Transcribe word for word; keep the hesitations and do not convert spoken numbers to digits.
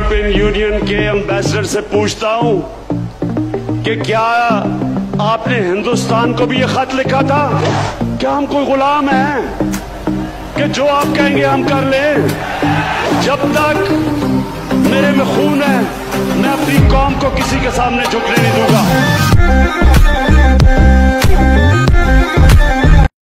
European union के ambassador से पूछता हूं कि क्या आपने हिंदुस्तान को भी ये खत लिखा था? क्या हम कोई गुलाम हैं कि जो आप कहेंगे हम कर लें? जब तक मेरे में खून है मैं अपनी कौम को किसी के सामने झुकने नहीं दूंगा।